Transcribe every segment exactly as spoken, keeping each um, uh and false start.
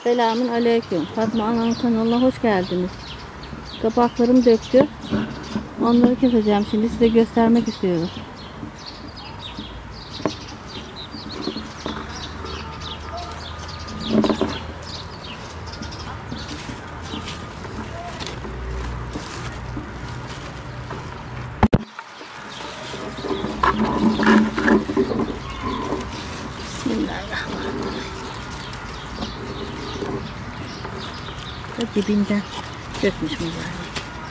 Selamün aleyküm. Fatma Ana'nın kanalına hoş geldiniz. Kabaklarım döktü. Onları keseceğim. Şimdi size göstermek istiyorum. Bismillahirrahmanirrahim. Dibinden dökmüş mübarek.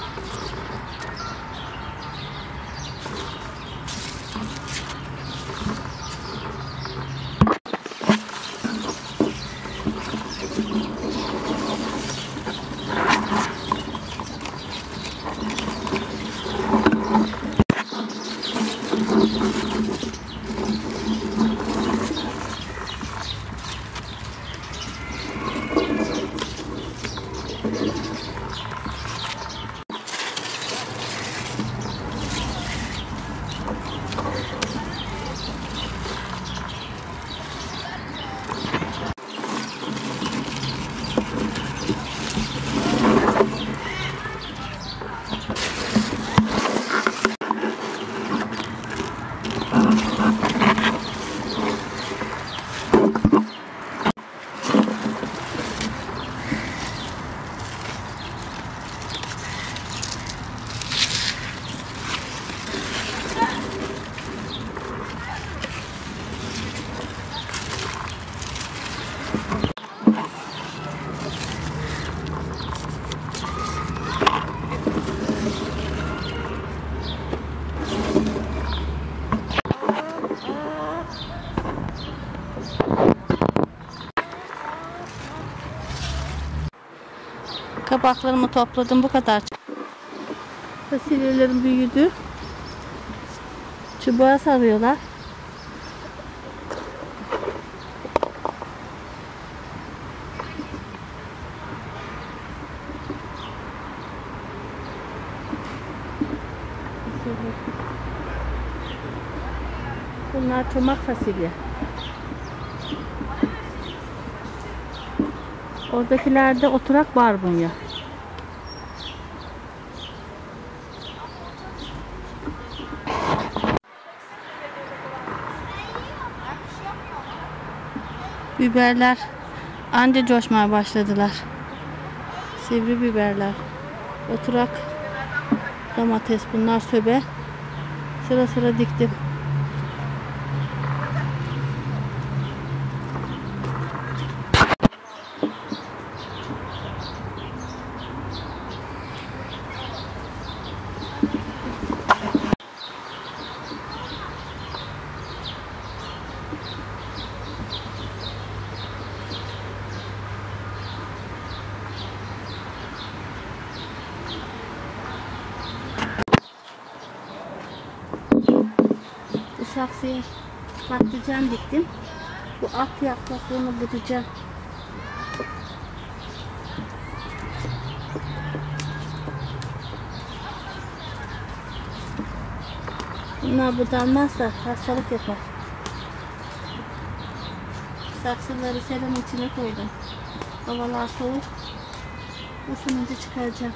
Kabaklarımı topladım, bu kadar. Fasulyelerim büyüdü. Çubuğa sarıyorlar. Bunlar çomak fasulye. Oradakilerde oturak barbunya. Biberler anca coşmaya başladılar. Sivri biberler. Oturak domates, bunlar söbe. Sıra sıra diktim. Saksıya patlıcan diktim. Bu ak yapraklarını budayacağım. Bunlar budanmazsa hastalık yapar. Saksıları serin içine koydum. Havalar soğuk. Isınınca çıkaracağım.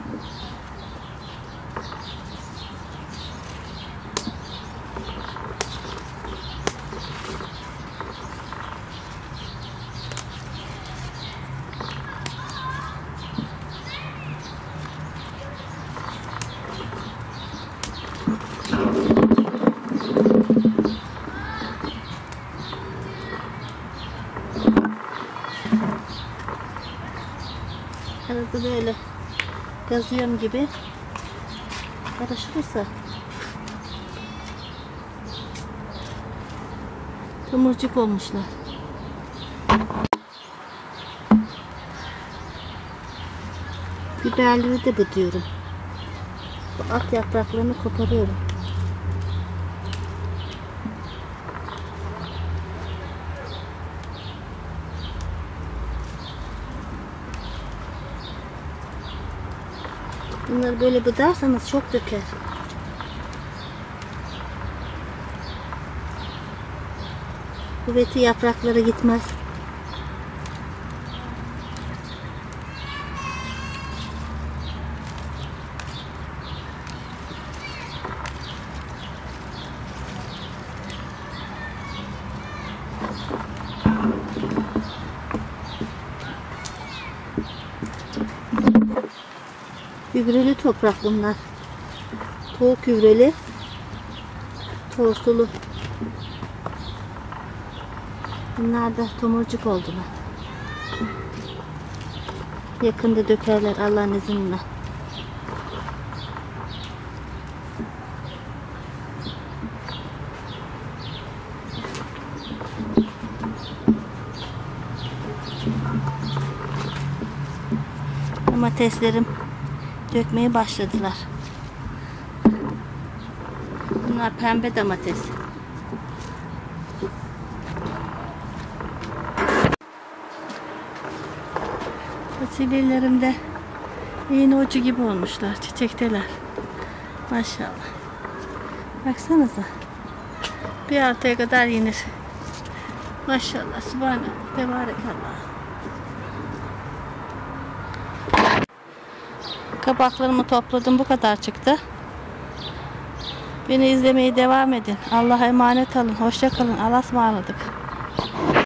Arada böyle gazıyorum gibi karışırsa tomurcuk olmuşlar. Biberleri de buduyorum. Bu at yapraklarını koparıyorum. Bunları böyle budarsanız çok döker. Kuvveti yapraklara gitmez. Gübreli toprak bunlar. Tohum gübreli. Tortulu. Bunlar da tomurcuk oldular. Yakında dökerler Allah'ın izniyle. Domateslerim dökmeye başladılar. Bunlar pembe domates. Fasulyelerim de iğne ucu gibi olmuşlar. Çiçekteler. Maşallah. Baksanıza. Bir haftaya kadar yenir. Maşallah. Sübhanallah. Tebarekallah. Kabaklarımı topladım. Bu kadar çıktı. Beni izlemeye devam edin. Allah'a emanet olun. Hoşça kalın. Allah'a ısmarladık.